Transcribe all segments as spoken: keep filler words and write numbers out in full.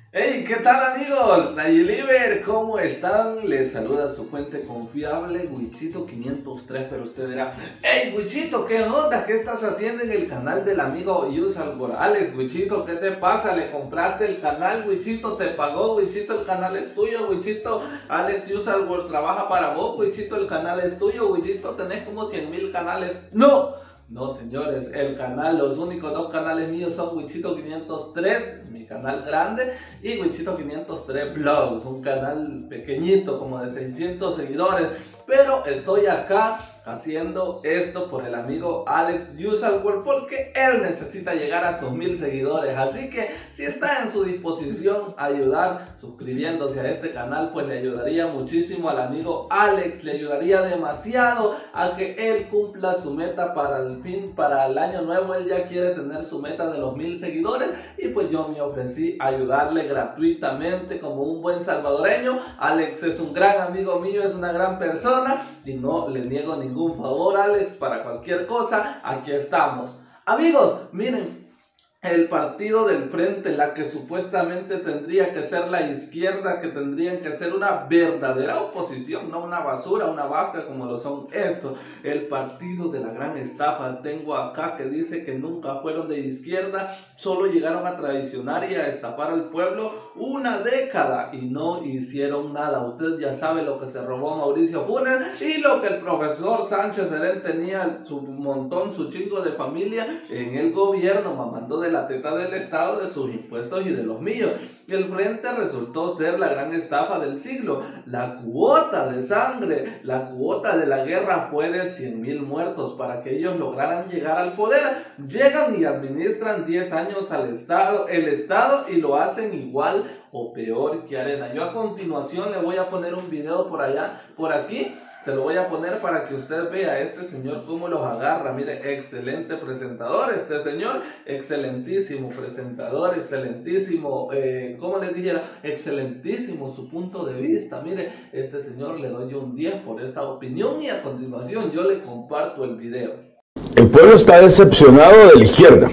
Hey, ¿qué tal amigos? Nayeliver, ¿cómo están? Les saluda su fuente confiable, Wichito quinientos tres, pero usted dirá, hey Wichito, ¿qué onda? ¿Qué estás haciendo en el canal del amigo Yusal Morales? Wichito, ¿qué te pasa? ¿Le compraste el canal? Wichito, ¿te pagó? Wichito, el canal es tuyo. Wichito, Alex Yusal trabaja para vos. Wichito, el canal es tuyo. Wichito, tenés como cien mil canales. ¡No! No señores, el canal, los únicos dos canales míos son Wichito quinientos tres, mi canal grande, y Wichito quinientos tres Vlogs, un canal pequeñito como de seiscientos seguidores, pero estoy acá haciendo esto por el amigo Alex Yusal porque él necesita llegar a sus mil seguidores. Así que si está en su disposición ayudar suscribiéndose a este canal, pues le ayudaría muchísimo al amigo Alex, le ayudaría demasiado a que él cumpla su meta para el fin, para el año nuevo. Él ya quiere tener su meta de los mil seguidores y pues yo me ofrecí a ayudarle gratuitamente como un buen salvadoreño. Alex es un gran amigo mío, es una gran persona y no le niego ningún un favor, Alex, para cualquier cosa, aquí estamos. Amigos, miren, el partido del frente, la que supuestamente tendría que ser la izquierda, que tendrían que ser una verdadera oposición, no una basura, una vasca como lo son estos. El partido de la gran estafa, tengo acá que dice que nunca fueron de izquierda, solo llegaron a traicionar y a estafar al pueblo una década y no hicieron nada. Usted ya sabe lo que se robó Mauricio Funes y lo que el profesor Sánchez Serén tenía su montón, su chingo de familia en el gobierno, mamando de la teta del Estado, de sus impuestos y de los míos. El frente resultó ser la gran estafa del siglo. La cuota de sangre, la cuota de la guerra fue de cien mil muertos para que ellos lograran llegar al poder. Llegan y administran diez años al Estado, el Estado y lo hacen igual o peor que Arena. Yo a continuación le voy a poner un video por allá, por aquí. Se lo voy a poner para que usted vea a este señor cómo los agarra. Mire, excelente presentador este señor, excelentísimo presentador, excelentísimo, eh, ¿cómo les dijera? Excelentísimo su punto de vista. Mire, este señor le doy un diez por esta opinión y a continuación yo le comparto el video. El pueblo está decepcionado de la izquierda,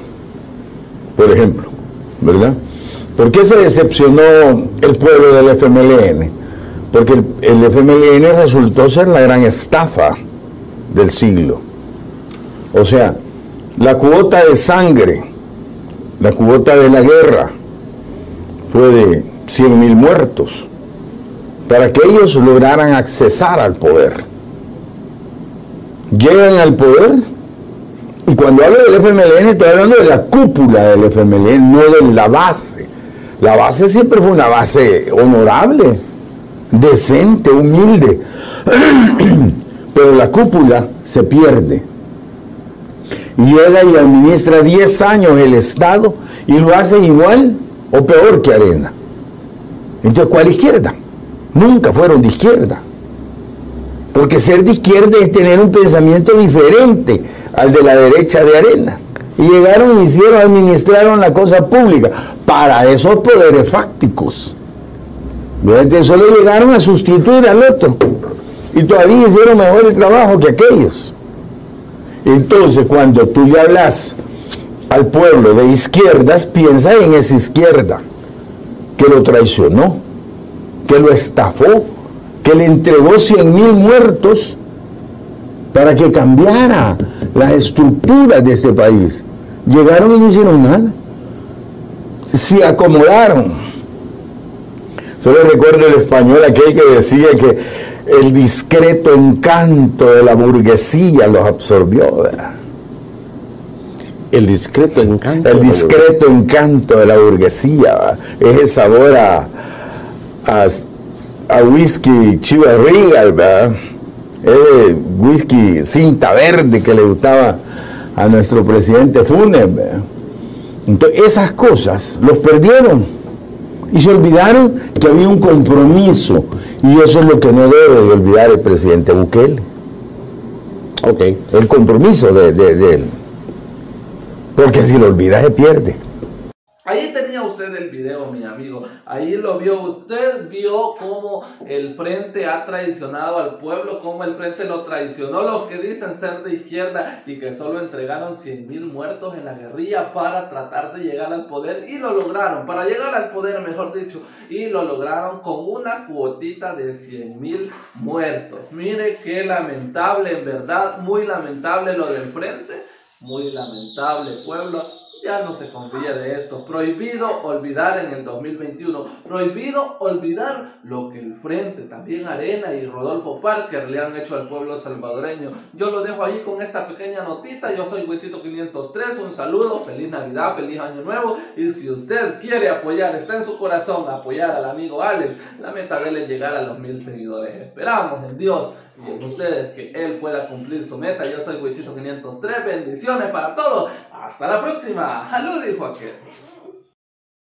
por ejemplo, ¿verdad? ¿Por qué se decepcionó el pueblo del F M L N? Porque el, el F M L N resultó ser la gran estafa del siglo. O sea, la cuota de sangre, la cuota de la guerra fue de cien mil muertos para que ellos lograran accesar al poder. Llegan al poder y cuando hablo del F M L N estoy hablando de la cúpula del F M L N, no de la base. La base siempre fue una base honorable, decente, humilde, pero la cúpula se pierde y llega y administra diez años el Estado y lo hace igual o peor que Arena. Entonces, ¿cuál izquierda? Nunca fueron de izquierda, porque ser de izquierda es tener un pensamiento diferente al de la derecha de Arena. Y llegaron, hicieron, administraron la cosa pública para esos poderes fácticos. Entonces solo llegaron a sustituir al otro y todavía hicieron mejor el trabajo que aquellos. Entonces cuando tú le hablas al pueblo de izquierdas, piensa en esa izquierda que lo traicionó, que lo estafó, que le entregó cien mil muertos para que cambiara las estructuras de este país. Llegaron y no hicieron nada, se acomodaron. Solo recuerdo el español aquel que decía que el discreto encanto de la burguesía los absorbió, ¿verdad? El discreto encanto. El discreto encanto de la burguesía, ¿verdad? Ese sabor a, a, a whisky Chivas Regal, ¿verdad? Ese whisky cinta verde que le gustaba a nuestro presidente Funes, ¿verdad? Entonces esas cosas los perdieron. Y se olvidaron que había un compromiso, y eso es lo que no debe de olvidar el presidente Bukele. Ok. El compromiso de, de, de él. Porque si lo olvida se pierde. Ahí tenía usted el video, mi amigo. Ahí lo vio. Usted vio cómo el Frente ha traicionado al pueblo, cómo el Frente lo traicionó. Los que dicen ser de izquierda y que solo entregaron cien mil muertos en la guerrilla para tratar de llegar al poder. Y lo lograron, para llegar al poder, mejor dicho. Y lo lograron con una cuotita de cien mil muertos. Mire qué lamentable, en verdad, muy lamentable lo del Frente. Muy lamentable, pueblo. Ya no se confía de esto. Prohibido olvidar en el dos mil veintiuno. Prohibido olvidar lo que el Frente, también Arena y Rodolfo Parker le han hecho al pueblo salvadoreño. Yo lo dejo ahí con esta pequeña notita. Yo soy Huichito quinientos tres. Un saludo, feliz Navidad, feliz Año Nuevo. Y si usted quiere apoyar, está en su corazón apoyar al amigo Alex, la meta de él es llegar a los mil seguidores. Esperamos en Dios y en ustedes que él pueda cumplir su meta. Yo soy Huichito quinientos tres. Bendiciones para todos. Hasta la próxima. ¡Salud, dijo aquel!